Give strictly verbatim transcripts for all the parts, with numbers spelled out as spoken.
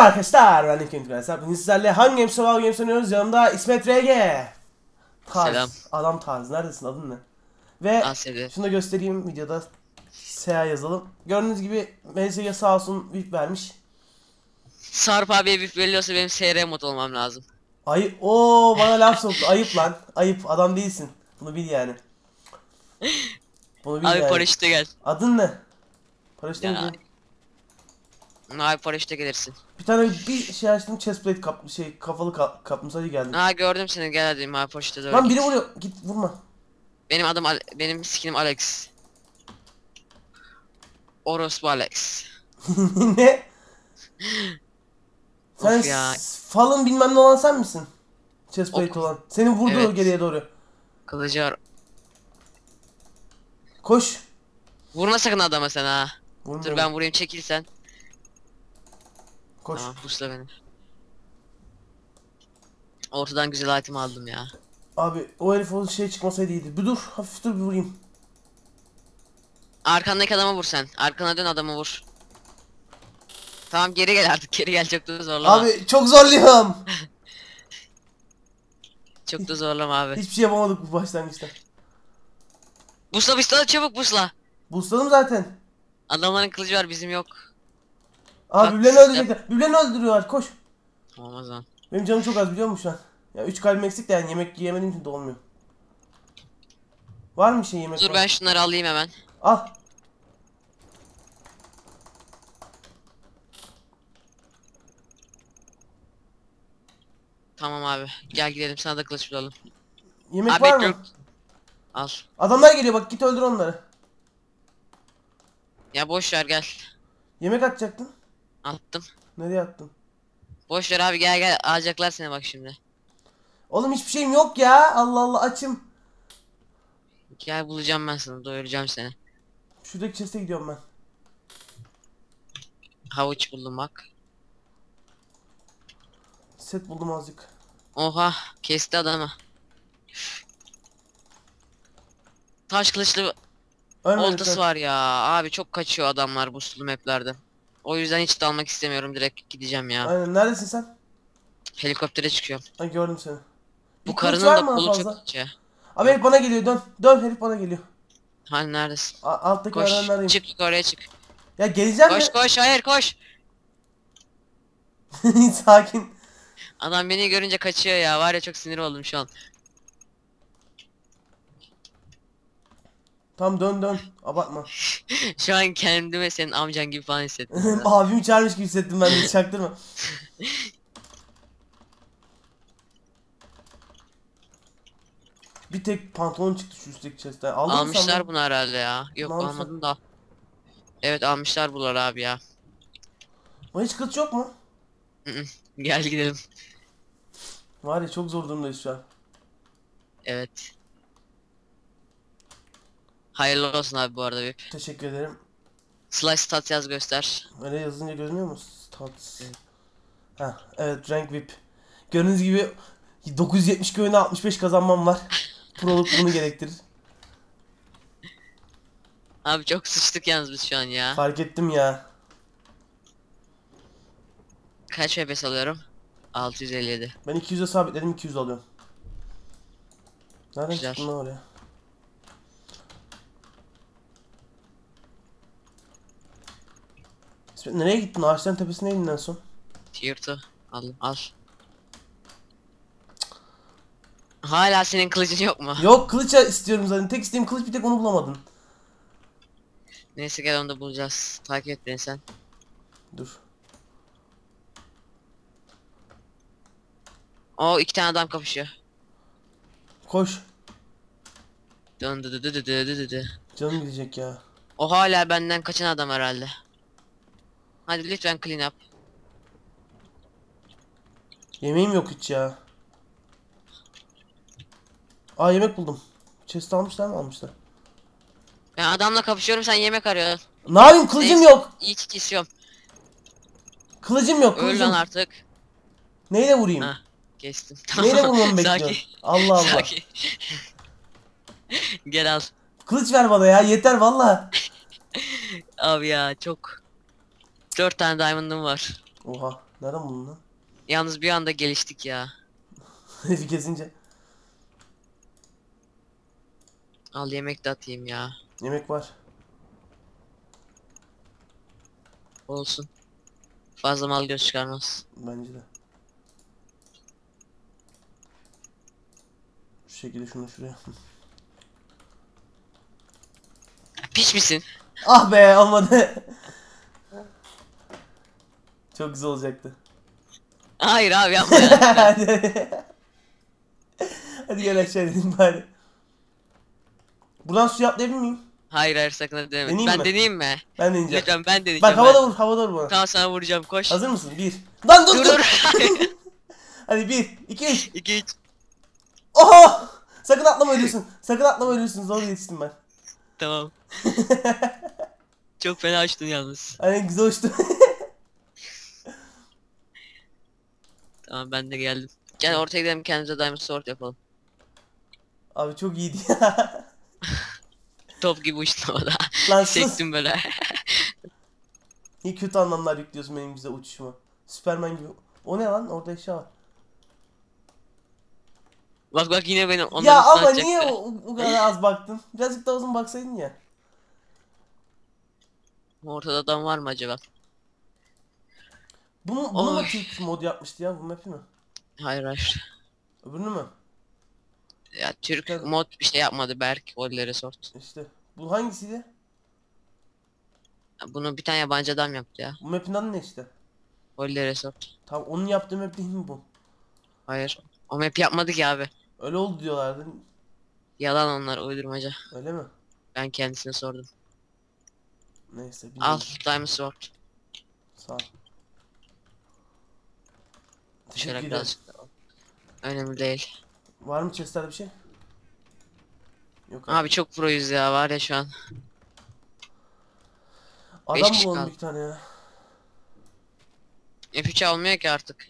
arkadaşlar, ben Ekim Tükenser. Bugün sizlerle hangi game survival games oynuyoruz? Yanımda İsmet R G. Tarz. Selam. Adam Tarz. Neredesin? Adın ne? Ve Asedi. şunu da göstereyim videoda. S A yazalım. Gördüğünüz gibi M S G sağ olsun V I P vermiş. Sarp abiye bir veriyorsa benim S R mod olmam lazım. Ayıp. Oo, bana laf soktu. Ayıp lan. Ayıp. Adam değilsin. Bunu bil yani. Bunu bil Abi yani. paraşütle gel. Adın ne? Paraşütte mi Ya. gidiyorsun? Abi paraşütle gelirsin. Bir tane bir şey açtım. Chestplate kap şey kafalı ka kapmacayı geldim. Ha gördüm seni, gel hadi abi paraşütle doğru Lan git. biri vuruyor. Git vurma. Benim adım Ale benim skinim Alex. Orospu Alex. Ne? Sen Of ya. Fallen bilmem ne olan sen misin? Chestplate Ok. olan. Seni vurdu Evet. geriye doğru. Kılıcı var. Koş. Vurma sakın adama sen ha. Vurmuyorum. Dur ben vurayım, çekil sen. Koş. Tamam pusla beni. Ortadan güzel item aldım ya. Abi o herif o şey çıkmasaydı iyiydi. Bir dur. Hafif dur bir vurayım. Arkandaki adama vur sen. Arkana dön, adamı vur. Tamam geri gel artık, geri gel, çok da zorlama. Abi çok zorluyorum. Çok da zorlama abi. Hiçbir şey yapamadık bu başlangıçta. Busla busla, çabuk busla. Boostladım zaten. Adamların kılıcı var, bizim yok. Abi Bak, birbirlerini sistem- öldürecekler. Birbirlerini öldürüyorlar. Koş. Tamam o zaman. Benim canım çok az biliyor musun şu an? Ya üç kalbim eksik de yani yemek yiyemediğim için de olmuyor. Var mı bir şey yemek? Dur var? ben şunları alayım hemen. Al. Tamam abi. Gel gidelim, sana da kılıç bulalım. Yemek Abi var bekliyorum. mı? Al. Adamlar geliyor bak, git öldür onları. Ya boş ver, gel. Yemek atacaktın. Attım. Nereye attın? Boş ver abi, gel gel, alacaklar seni bak şimdi. Oğlum hiçbir şeyim yok ya. Allah Allah, açım. Gel, bulacağım ben sana, doyuracağım seni. Şuradaki chest'e gidiyorum ben. Havuç buldum bak. Set buldum azıcık. Oha, kesti adamı. Taş kılıçlı Ölmedim oltası sen. var ya. Abi çok kaçıyor adamlar bu sulu maplerde. O yüzden hiç dalmak istemiyorum, direkt gideceğim ya. Aynen, neredesin sen? Helikoptere çıkıyorum. Ha, gördüm seni. Bu Bir kılıç karının var da mı kolu çok fazla? ince. Abi herif bana geliyor, dön. Dön, herif bana geliyor. Hani neredesin? A alttaki Koş, merdivendeyim. çık yukarıya çık. Ya geleceğim Koş de. koş, hayır koş. Sakin. Adam beni görünce kaçıyor ya, var ya, çok sinir oldum şu an. Tam dön dön. Abartma. Şu an kendimi senin amcan gibi falan hissettim ya. Abimi çağırmış gibi hissettim ben de, çaktırma. Bir tek pantolon çıktı şu üstteki chest'ten. Aldın mı sen Almışlar bunu? bunu herhalde ya. Yok Ne almışlar? almadım da. Evet almışlar bunlar abi ya. Ama hiç kılıç yok mu? Hı hı. Gel gidelim. Var ya, çok zor durumdayız şu an. Evet. Hayırlı olsun abi bu arada bir. Teşekkür ederim. Slash stat yaz göster. Öyle yazınca gözünüyor mu? Stats. Ha, evet, rank V I P. Gördüğünüz gibi dokuz yüz yetmiş oyuna altmış beş kazanmam var. Proluk bunu gerektirir. Abi çok sıçtık yalnız biz şu an ya. Fark ettim ya. Kaç F P S alıyorum? altı yüz elli yedi. Ben iki yüze sabitledim, iki yüz alıyorum. Nereden Güzel. çıktın lan oraya? İsmet, nereye gittin? Ağaçların tepesine indin en son. Tier iki. Al al. Hala senin kılıcın yok mu? Yok, kılıç istiyorum zaten. Tek isteğim kılıç, bir tek onu bulamadın. Neyse gel, onu da bulacağız. Takip et beni sen. Dur. O iki tane adam kapışıyor. Koş. Dön dı dı dı dı dı dı dı. Canım gidecek ya. O hala benden kaçan adam herhalde. Hadi lütfen clean up. Yemeğim yok hiç ya. Aa, yemek buldum. Chest almışlar mı? Almışlar. Ben adamla kapışıyorum, sen yemek arıyorsun. Ne yapayım, kılıcım Neyse, yok. İyi ki kesiyorum. Kılıcım yok, Öl kılıcım. lan artık. Neyle vurayım? Ha, kestim. Neyle vurmamı Sakin. bekliyorsun? Allah Allah. Sakin. Gel al. Kılıç ver bana ya, yeter valla. Abi ya çok. Dört tane diamond'ım var. Oha. Nereden buldun lan? Yalnız bir anda geliştik ya. Herifi kesince. Al yemek de atayım ya. Yemek var. Olsun. Fazla mal göz çıkarmaz. Bence de. Şu şekilde şunu şuraya. Piç misin? Ah be, olmadı. Çok güzel olacaktı. Hayır abi yapma ya. hadi, hadi gel aşağı inelim bari. Buradan suya atlayabilir miyim? Hayır hayır sakın ha deneme. Deneyeyim Ben mi? deneyeyim mi? Ben deneyeceğim. Lütfen ben deneyeceğim. Bak havada ben. vur, havada vur bana. Tamam sana vuracağım koş. Hazır mısın? Bir. Lan dur Dur dur. dur. Hadi bir, iki, üç. İki üç. Oho! Sakın atlama ölürsün. Sakın atlama ölürsün. Zor yetiştim ben. Tamam. Çok fena açtın yalnız. Aynen güzel uçtu. Tamam ben de geldim. Gel ortaya gidelim kendimize diamond sword yapalım. Abi çok iyiydi ya. Top gibi uçtun havada. Lan sus. Sektim böyle. İyi kötü anlamlar yüklüyorsun benim güzel uçuşuma. Süperman gibi. O ne lan? Orada eşya var. Bak bak yine beni onların Ya üstüne ama atacaktı. niye o, o kadar az baktın? Birazcık daha uzun baksaydın ya. Ortada adam var mı acaba? Bunu, bunu mu Oy. Türk mod yapmıştı ya? Bu map'i mi? Hayır hayır. Öbürünü mü? Ya Türk Tabii. mod bir şey yapmadı Berk. Holy Resort. İşte. Bu hangisiydi? Ya bunu bir tane yabancı adam yaptı ya. Bu map'in adı ne işte? Holy Resort. Tam onun yaptığı map değil mi bu? Hayır. O map yapmadı ki abi. Öyle oldu diyorlardı. Yalan onlar uydurmaca. Öyle mi? Ben kendisine sordum. Neyse. Al bilmiyorum. Diamond Sword. Sağ ol. Teşekkür Şöyle ederim. birazcık daha. Önemli değil. Var mı chestlerde bir şey? Yok abi. Abi çok proyuz ya var ya şu an. beş Adam kişi bulalım kaldı. bir tane ya. F üç almıyor ki artık.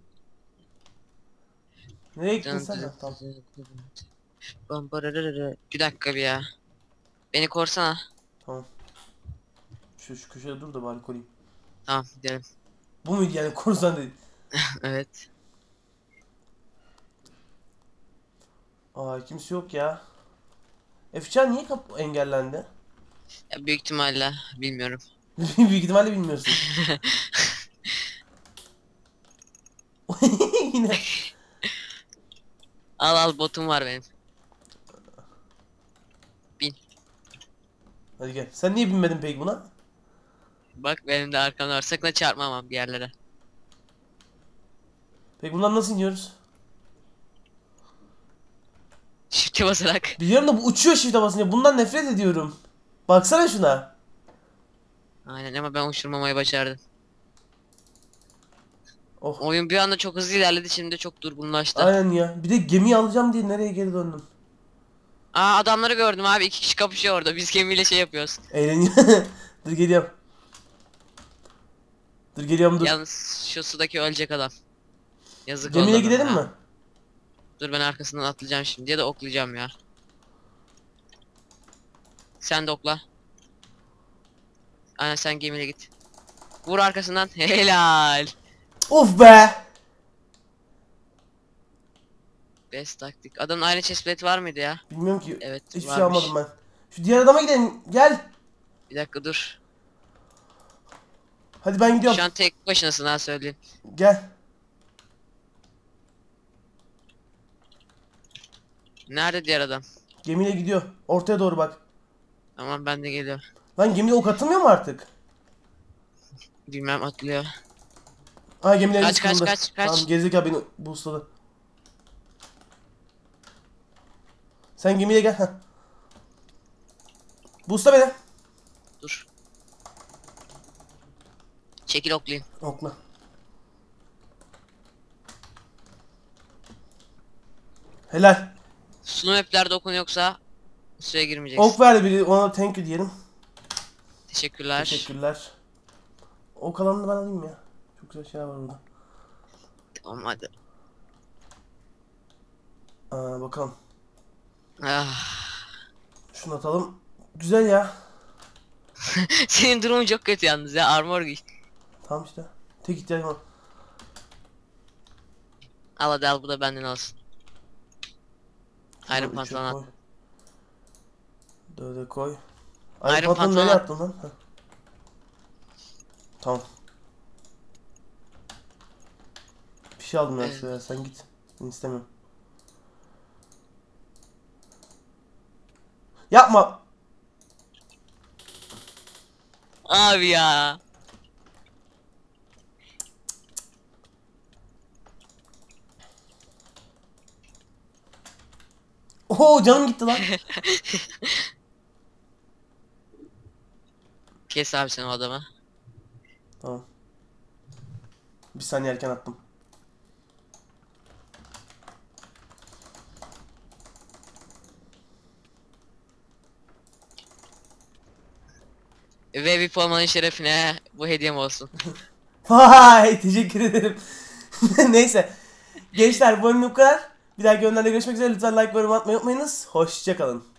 Nereye gittin sen de? Tamam. Bir dakika bir ya. Beni korsana. Tamam. Şu, şu köşede dur da bari koruyayım. Tamam gidelim. Bu muydu yani korsan değil. Evet. Aa kimse yok ya. F üç niye kap engellendi? Ya büyük ihtimalle bilmiyorum. Büyük ihtimalle bilmiyorsun. Yine. Al al botum var benim. Bin. Hadi gel. Sen niye binmedin peki buna? Bak benim de arkamda var. Sakın ha çarpmamam bir yerlere. Peki bundan nasıl iniyoruz? Shift'e basarak. Biliyorum da bu uçuyor shift'e basınca. Bundan nefret ediyorum. Baksana şuna. Aynen ama ben uçurmamayı başardım. Oh. Oyun bir anda çok hızlı ilerledi şimdi çok durgunlaştı. Aynen ya. Bir de gemiyi alacağım diye nereye geri döndüm? Aa adamları gördüm abi iki kişi kapışıyor orada biz gemiyle şey yapıyoruz. Eğleniyor. Dur geliyorum. Dur geliyorum dur. Yalnız şu sudaki ölecek adam. Yazık Gemiye oldu adama gidelim ya. mi? Dur ben arkasından atlayacağım şimdi ya da oklayacağım ya. Sen de okla. Aynen sen gemiyle git. Vur arkasından. Helal. Of be. Best taktik. Adamın aynı chestplate var mıydı ya? Bilmiyorum ki. Evet, Hiçbir şey varmış. almadım ben. Şu diğer adama gidelim. Gel. Bir dakika dur. Hadi ben gidiyorum. Şu an tek başınasın ha söyleyeyim. Gel. Nerede diğer adam? Gemiyle gidiyor. Ortaya doğru bak. Tamam ben de geliyorum. Lan gemide ok atılmıyor mu artık? Bilmem atlıyor. Ha gemilerimiz Kaç, kaç, kırıldı. kaç, kaç. Tamam gerizekalı beni boostladı. Sen gemiye gel. Heh. Boostla beni. Dur. Çekil oklayayım. Okla. Helal. Sulu map'ler dokun yoksa suya girmeyeceksin. Ok verdi biri, ona thank you diyelim. Teşekkürler. Teşekkürler. Ok alanını ben alayım ya. Çok güzel şeyler var orada. Tamam hadi. Aa, bakalım. Ah. Şunu atalım. Güzel ya. Senin durumun çok kötü yalnız ya armor giy. Tamam işte. Tek ihtiyacım var. Al hadi al, bu da benden olsun. Iron Şunu üçe pantolon koy. attım. Dörde koy. Iron Iron pantolonu pantolon nereye at- attın lan? Heh. Tamam. Bir şey aldım ya Evet. şuraya, sen git. Ben istemiyorum. Yapma. Abi ya. Oho, canım gitti lan. Kes abi sen o adamı. Tamam. Bir saniye erken attım. Ve bir formanın şerefine bu hediyem olsun. Vay, teşekkür ederim. Neyse. Gençler, bu bölüm bu kadar. Bir dahaki bölümlerde görüşmek üzere. Lütfen like ve yorum atmayı unutmayınız. Hoşçakalın.